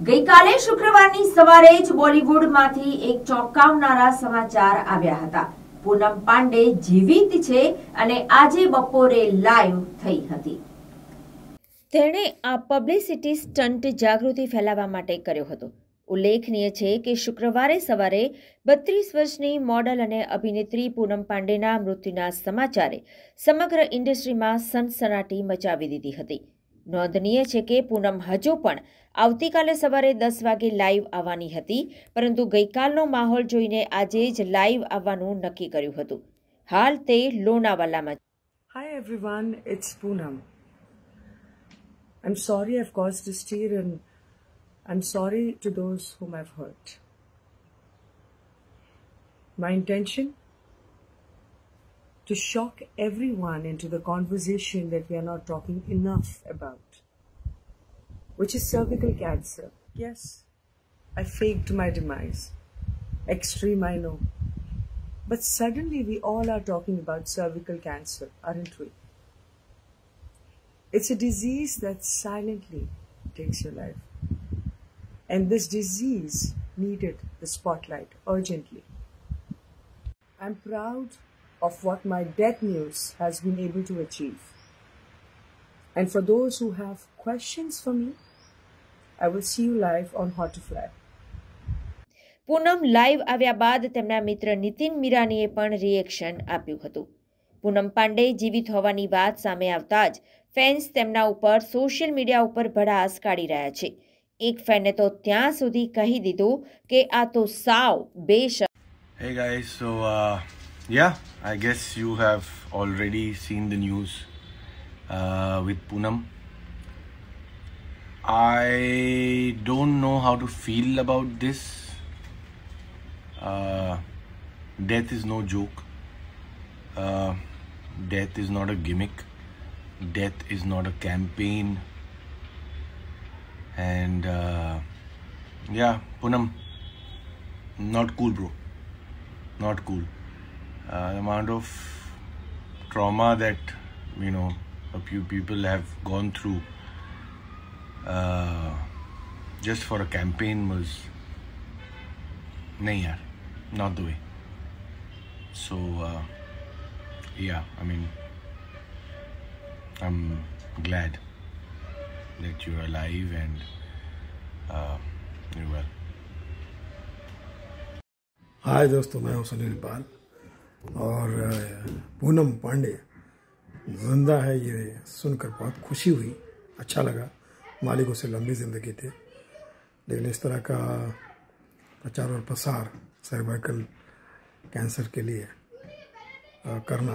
ગઈકાલે શુક્રવારની સવારે જ બોલિવૂડમાંથી એક ચોંકાવનારા સમાચાર આવ્યા હતા। પૂનમ પાંડે જીવિત છે અને આજે બપોરે લાઈવ થઈ હતી। તેણે આ પબ્લિસિટી સ્ટન્ટ જાગૃતિ ફેલાવવા માટે કર્યો હતો। ઉલ્લેખનીય છે કે શુક્રવારે સવારે 32 વર્ષની મોડલ અને અભિનેત્રી પૂનમ પાંડેના મૃત્યુના સમાચારે સમગ્ર ઇન્ડસ્ટ્રીમાં સનસનાટી મચાવી દીધી હતી। નોંધનીય છે કે પૂનમ હજુ પણ આવતીકાલે સવારે 10 વાગે લાઈવ આવવાની હતી, પરંતુ ગઈકાલનો માહોલ જોઈને આજે જ લાઈવ આવવાનું નક્કી કર્યું હતું। હાલ તે લોનાવાલામાં છે। Hi everyone, it's Poonam. I'm sorry I've caused this tear and I'm sorry to those whom I've hurt. My intention? To shock everyone into the conversation that we are not talking enough about, which is cervical cancer. Yes, I faked my demise. Extreme, I know. But suddenly we all are talking about cervical cancer, aren't we? It's a disease that silently takes your life. And this disease needed the spotlight urgently. I'm proud of what my death news has been able to achieve. And for those who have questions for me, I will see you live on Hot to Fly. Poonam live આવ્યા બાદ તેમના મિત્ર નીતિન મીરાનીએ પણ reaction આપ્યું હતું। પૂનમ પાંડે જીવિત હોવાની વાત સામે આવતા જ ફેન્સ તેમના ઉપર સોશિયલ મીડિયા ઉપર ભડાસ કાઢી રહ્યા છે। એક ફેને તો ત્યાં સુધી કહી દીધું કે આ તો સાવ બેશરમ। Hey guys, so yeah, I guess you have already seen the news with Poonam. I don't know how to feel about this. Death is no joke. Death is not a gimmick. Death is not a campaign. And yeah, Poonam, not cool, bro. Not cool. The amount of trauma that a few people have gone through just for a campaign was nahi yaar, not the way. So yeah, I mean, I'm glad that you're alive and you're well. हाय दोस्तों, मैं हूं सुनील पाल और पूनम पांडे जिंदा है ये सुनकर बहुत खुशी हुई, अच्छा लगा। मालिक उसे लंबी ज़िंदगी दे, लेकिन इस तरह का प्रचार और प्रसार सर्वाइकल कैंसर के लिए करना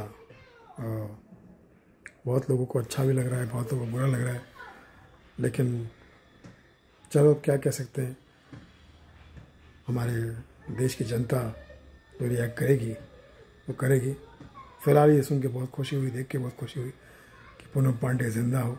बहुत लोगों को अच्छा भी लग रहा है, बहुत लोगों को बुरा लग रहा है, लेकिन चलो क्या कह सकते हैं। हमारे देश की जनता जो रिएक्ट करेगी वो करेगी। फिलहाल ये सुन के बहुत खुशी हुई, देख के बहुत खुशी हुई कि पूनम पांडे जिंदा हो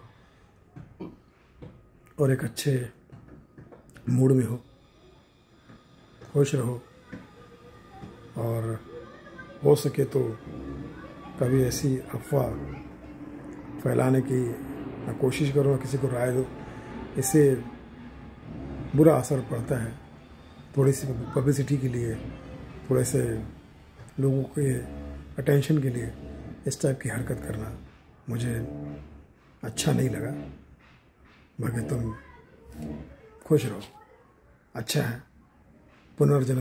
और एक अच्छे मूड में हो, खुश रहो और हो सके तो कभी ऐसी अफवाह फैलाने की ना कोशिश करो, ना किसी को राय दो। इससे बुरा असर पड़ता है। थोड़ी सी पब्लिसिटी के लिए, थोड़े से लोगों के अटेंशन के लिए इस टाइप की हरकत करना मुझे अच्छा नहीं लगा। बाकी तुम खुश रहो, अच्छा है। पुनर्जन्म